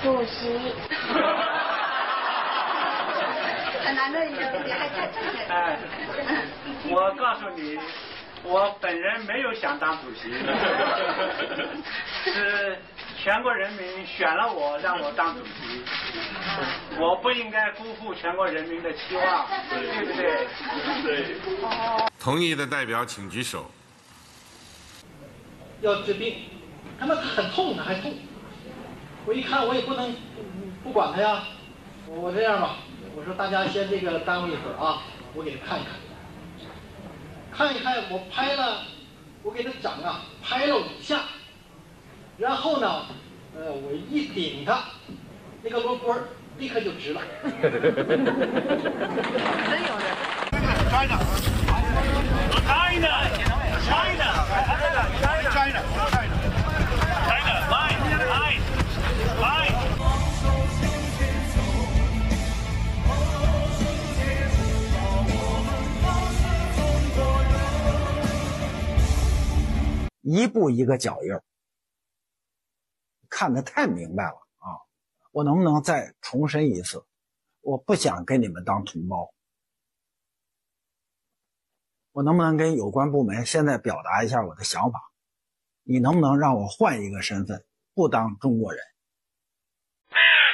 主席。难得你还太正确。 哎，我告诉你，我本人没有想当主席，是全国人民选了我，让我当主席。我不应该辜负全国人民的期望，对不对？ 对。 同意的代表请举手。 要治病，他们很痛，他还痛。我一看，我也不能不管他呀。我这样吧，我说大家先这个耽误一会儿啊，我给他看一看。看一看，我拍了，我给他掌啊拍了5下，然后呢，我一顶他，那个罗锅立刻就直了。真有的。 一步一个脚印儿，看得太明白了啊！我能不能再重申一次？我不想跟你们当同胞。我能不能跟有关部门现在表达一下我的想法？你能不能让我换一个身份，不当中国人？